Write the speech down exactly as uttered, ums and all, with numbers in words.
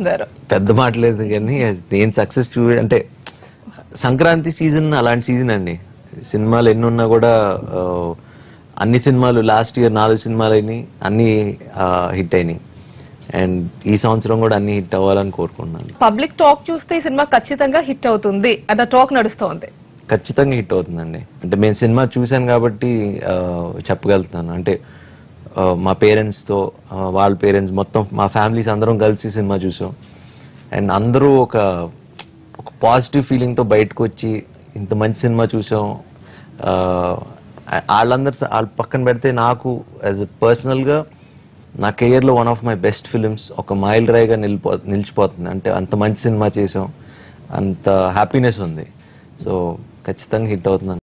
పెద్ద మాట లేదు కానీ నేను సక్సెస్ చూ అంటే సంక్రాంతి సీజన్ అలాంటి సీజన్ అండి. సినిమాలు ఎన్ని ఉన్నా కూడా అన్ని సినిమాలు లాస్ట్ ఇయర్ నాలుగు సినిమాలు అయినాయి, అన్ని హిట్ అయినాయి. అండ్ ఈ సంవత్సరం కూడా అన్ని హిట్ అవ్వాలని కోరుకుంటున్నాను. పబ్లిక్ టాక్ చూస్తే ఈ సినిమా ఖచ్చితంగా హిట్ అవుతుంది అన్న టాక్ నడుస్తోంది. ఖచ్చితంగా హిట్ అవుతుందండి. అంటే మేము సినిమా చూసాను కాబట్టి చెప్పగలుగుతాను. అంటే మా పేరెంట్స్తో, వాళ్ళ పేరెంట్స్, మొత్తం మా ఫ్యామిలీస్ అందరం కలిసి సినిమా చూసాం. అండ్ అందరూ ఒక ఒక పాజిటివ్ ఫీలింగ్తో బయటకు వచ్చి ఇంత మంచి సినిమా చూసాం. వాళ్ళందరూ వాళ్ళ పక్కన పెడితే నాకు యాజ్ ఎ పర్సనల్గా నా కెరియర్లో one of my best films ఒక మైల్ రైగా నిలిపో నిలిచిపోతుంది. అంటే అంత మంచి సినిమా చేసాం, అంత హ్యాపీనెస్ ఉంది. సో ఖచ్చితంగా హిట్ అవుతుంది.